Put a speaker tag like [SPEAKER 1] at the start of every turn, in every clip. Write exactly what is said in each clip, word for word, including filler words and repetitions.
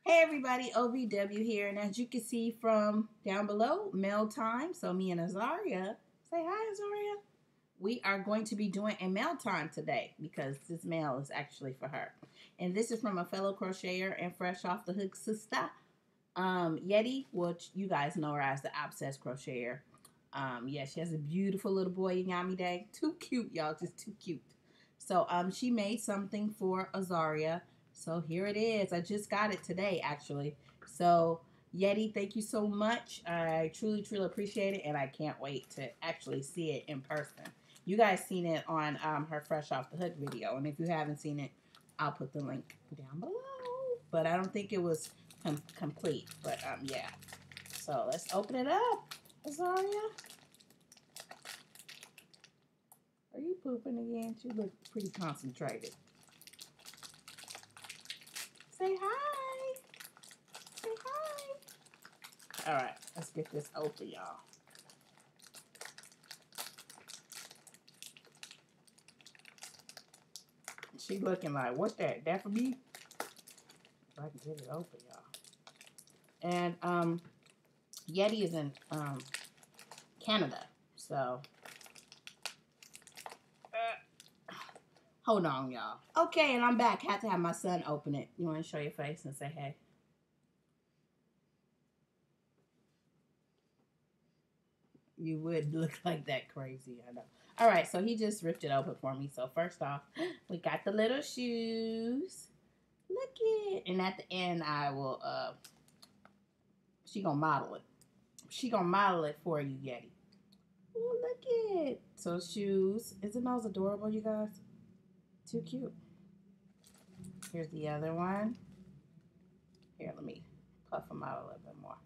[SPEAKER 1] Hey everybody, O V W here, and as you can see from down below, mail time. So me and Azaria, say hi Azaria. We are going to be doing a mail time today because this mail is actually for her. And this is from a fellow crocheter and fresh off the hook sister, um, Yeti, which you guys know her as the Obsessed Crocheter. Um, yeah, she has a beautiful little boy, Yami Day. Too cute, y'all, just too cute. So um, she made something for Azaria. So here it is. I just got it today, actually. So Yeti, thank you so much. I truly, truly appreciate it, and I can't wait to actually see it in person. You guys seen it on um, her Fresh Off the Hook video, and if you haven't seen it, I'll put the link down below. But I don't think it was com complete. But um, yeah. So let's open it up, Azaria. Are you pooping again? You look pretty concentrated. Say hi. Say hi. All right, let's get this open, y'all. She looking like, what that? That for me? If I can get it open, y'all. And um, Yeti is in um, Canada, so uh, hold on, y'all. Okay, and I'm back. Had to have my son open it. You want to show your face and say hey? You would look like that crazy, I know. All right, so he just ripped it open for me. So first off, we got the little shoes. Look it. And at the end, I will, uh, she gonna model it. She gonna model it for you, Yeti. Oh, look it. So shoes. Isn't those adorable, you guys? Too cute. Here's the other one. Here, let me puff them out a little bit more.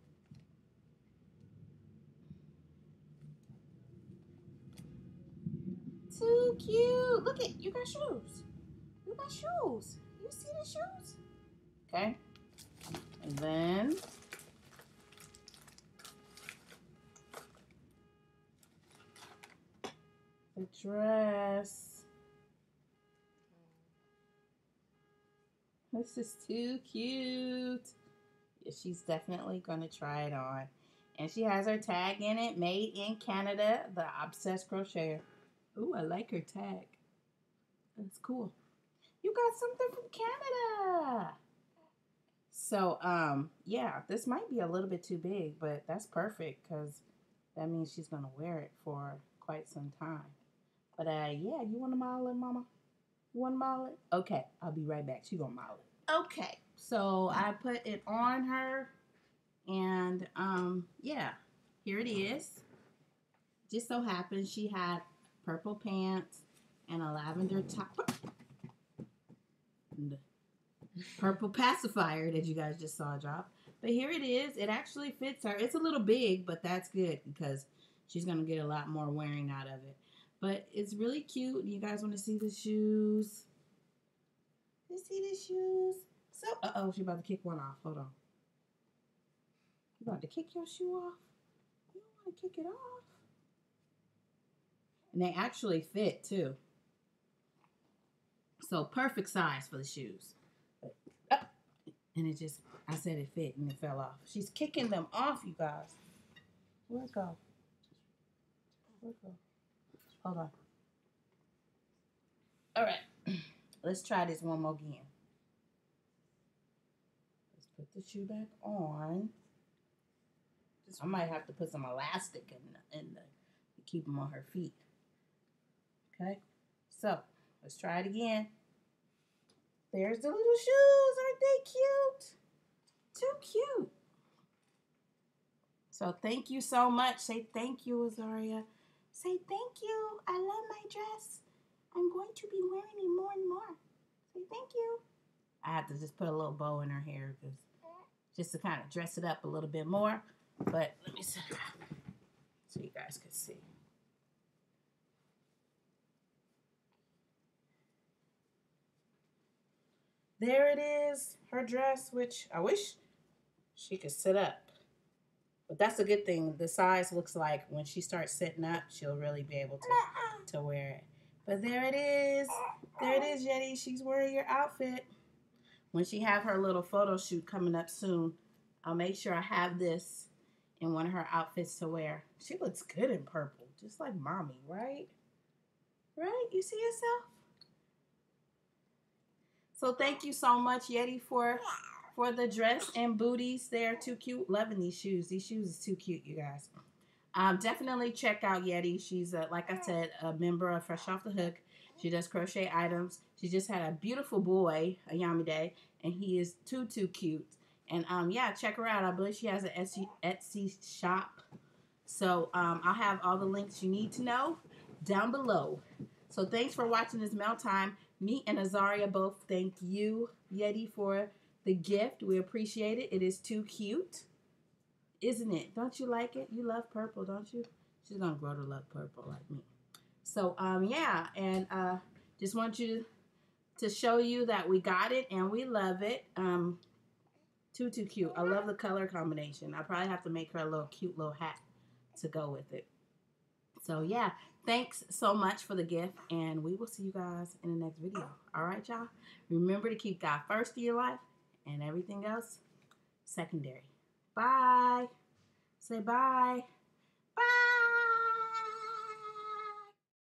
[SPEAKER 1] Too cute. Look it. You got shoes. You got shoes. You see the shoes? Okay. And then the dress. This is too cute. Yeah, she's definitely going to try it on. And she has her tag in it, made in Canada, the Obsessed Crocheter. Ooh, I like her tag. That's cool. You got something from Canada. So, um, yeah, this might be a little bit too big, but that's perfect because that means she's going to wear it for quite some time. But, uh, yeah, you want to model it, Mama? You want to model it? Okay, I'll be right back. She's going to model it. Okay, so I put it on her, and, um, yeah, here it is. Just so happens she had purple pants and a lavender top. And purple pacifier that you guys just saw drop. But here it is. It actually fits her. It's a little big, but that's good because she's going to get a lot more wearing out of it. But it's really cute. You guys want to see the shoes? You see the shoes? So, uh-oh, she's about to kick one off. Hold on. You about to kick your shoe off? You don't want to kick it off. And they actually fit, too. So, perfect size for the shoes. And it just, I said it fit and it fell off. She's kicking them off, you guys. Where'd it go? Where'd it go? Hold on. All right. Let's try this one more again. Let's put the shoe back on. I might have to put some elastic in the, in the to keep them on her feet. Okay? So, let's try it again. There's the little shoes. Aren't they cute? Too cute. So thank you so much. Say thank you, Azaria. Say thank you. I love my dress. I'm going to be wearing it more and more. Say thank you. I have to just put a little bow in her hair because just to kind of dress it up a little bit more. But let me set her up so you guys can see. There it is, her dress, which I wish she could sit up. But that's a good thing. The size looks like when she starts sitting up, she'll really be able to, to wear it. But there it is. There it is, Yeti. She's wearing your outfit. when she have her little photo shoot coming up soon, I'll make sure I have this in one of her outfits to wear. She looks good in purple, just like mommy, right? Right? You see yourself? So thank you so much, Yeti, for for the dress and booties. They're too cute. Loving these shoes. These shoes is too cute, you guys. Um, definitely check out Yeti. She's, a, like I said, a member of Fresh Off the Hook. She does crochet items. She just had a beautiful boy, a Yamide, and he is too, too cute. And, um, yeah, check her out. I believe she has an Etsy, Etsy shop. So um, I'll have all the links you need to know down below. So thanks for watching this Mel Time. Me and Azaria both thank you, Yeti, for the gift. We appreciate it. It is too cute. Isn't it? Don't you like it? You love purple, don't you? She's gonna grow to love purple like me. So, um, yeah, and uh, just want you to show you that we got it and we love it. Um, too, too cute. I love the color combination. I probably have to make her a little cute little hat to go with it. So, yeah, thanks so much for the gift, and we will see you guys in the next video. All right, y'all? Remember to keep God first in your life and everything else secondary. Bye. Say bye.